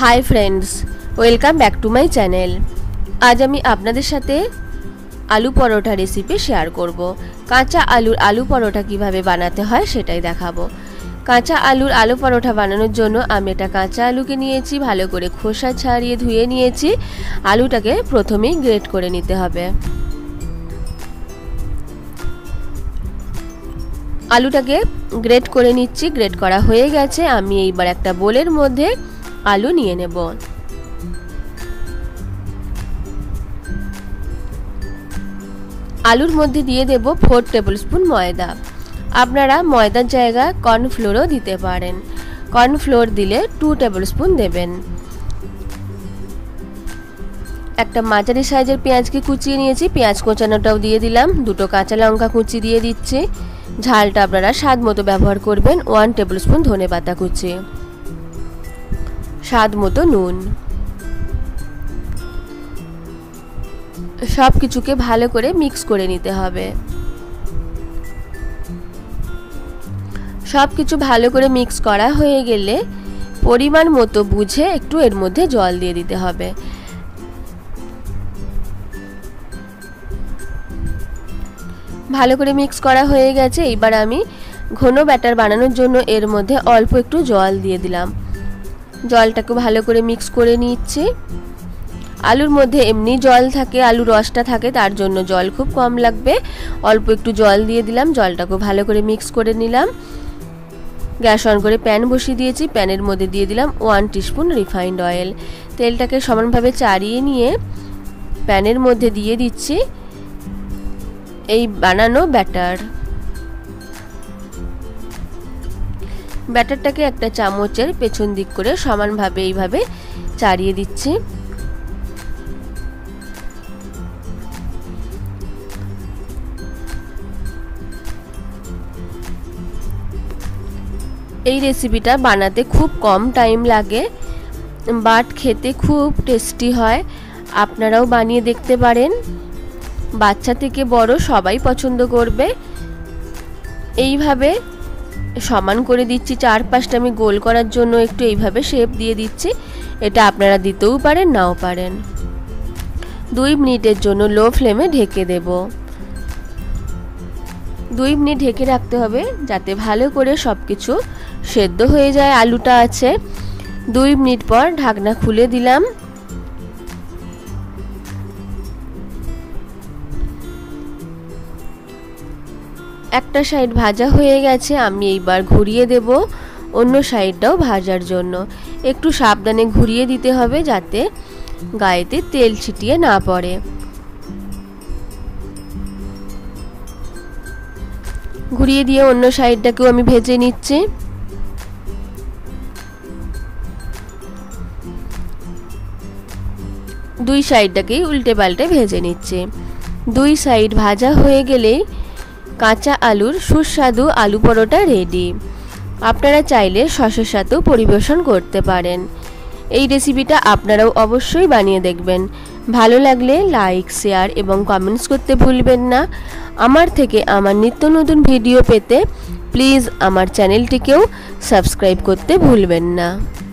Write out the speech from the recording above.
High friends welcome back to my channel. आज आमी आपनादेर साथे आलू परोठा रेसिपि शेयर करब। काँचा आलूर आलू परोठा किभाबे बानाते हय सेटाई देखाबो। काँचा आलूर आलू परोठा बानानोर जोन्नो आमी एटा काँचा आलूके नियेछि, भालो करे खोसा छाड़िये धुए नियेछि। आलूटाके प्रथमेई ग्रेट करे निते हबे। आलूटाके ग्रेट करे निচ্ছি। ग्रेट करा हये गेছে। आमी एइबार एकटा बोलेर मধ্যে आलू निये नेब। आलूर मধ্যে दिए देब 4 टेबल स्पून मयदा। आपनारा मयदार जायगाय कर्नफ्लोरও दिते पारेन। कर्नफ्लोर दिले 2 टेबल स्पून देবেন। একটা মাঝারি সাইজের পেঁয়াজকে কুচিয়ে নিয়েছি, পেঁয়াজ কোচানোটাও দিয়ে দিলাম। দুটো কাঁচা লঙ্কা কুচি দিয়ে দিচ্ছি। ঝালটা আপনারা স্বাদ মতো ব্যবহার করবেন। 1 টেবিল স্পুন ধনেপাতা কুচি, স্বাদ মতো নুন। সব কিছুকে ভালো করে মিক্স করে নিতে হবে। সব কিছু ভালো করে মিক্স করা হয়ে গেলে পরিমাণ মতো বুঝে একটু এর মধ্যে জল দিয়ে দিতে হবে। ভালো করে মিক্স করা হয়ে গেছে। এবার আমি ঘন ব্যাটার বানানোর জন্য এর মধ্যে অল্প একটু জল দিয়ে দিলাম। জলটাকে ভালো করে মিক্স করে নিচ্ছি। আলুর মধ্যে এমনি জল থাকে, আলুর রসটা থাকে, তার জন্য জল খুব কম লাগবে। অল্প একটু জল দিয়ে দিলাম। জলটাকে ভালো করে মিক্স করে নিলাম। গ্যাস অন করে প্যান বসিয়ে দিয়েছি। প্যানের মধ্যে দিয়ে দিলাম 1 টিস্পুন রিফাইন্ড অয়েল। তেলটাকে সমানভাবে চাড়িয়ে নিয়ে প্যানের মধ্যে দিয়ে দিচ্ছি এই বানানো ব্যাটার। ব্যাটারটাকে একটা চামচের পেছন দিক করে সমানভাবে এইভাবে চাড়িয়ে দিচ্ছি। এই রেসিপিটা বানাতে খুব কম টাইম লাগে, বাট খেতে খুব টেস্টি হয়। আপনারাও বানিয়ে দেখতে পারেন। বাচ্চা থেকে বড় সবাই পছন্দ করবে। এইভাবে সমান করে দিচ্ছি। চারপাশটা আমি গোল করার জন্য একটু এইভাবে শেপ দিয়ে দিচ্ছি। এটা আপনারা দিতেও পারেন, নাও পারেন। 2 মিনিটের জন্য লো ফ্লেমে ঢেকে দেব। 2 মিনিট ঢেকে রাখতে হবে যাতে ভালো করে সবকিছু সেদ্ধ হয়ে যায়। আলুটা আছে। 2 মিনিট পর ঢাকনা খুলে দিলাম। একটা সাইড ভাজা হয়ে গেছে। আমি এইবার ঘুরিয়ে দেব অন্য সাইডটাও ভাজার জন্য। একটু সাবধানে ঘুরিয়ে দিতে হবে যাতে গায়েতে তেল ছিটিয়ে না পড়ে। ঘুরিয়ে দিয়ে অন্য সাইডটাকেও আমি ভেজে নিচ্ছি। দুই সাইডটাকেই উল্টে পাল্টে ভেজে নিচ্ছি। 2 সাইড ভাজা হয়ে গেলেই কাঁচা আলুর সুস্বাদু আলু পরোটা রেডি। আপনারা চাইলে সসের সাথেও পরিবেশন করতে পারেন। এই রেসিপিটা আপনারাও অবশ্যই বানিয়ে দেখবেন। ভালো লাগলে লাইক, শেয়ার এবং কমেন্টস করতে ভুলবেন না। আমার থেকে আমার নিত্য নতুন ভিডিও পেতে প্লিজ আমার চ্যানেলটিকেও সাবস্ক্রাইব করতে ভুলবেন না।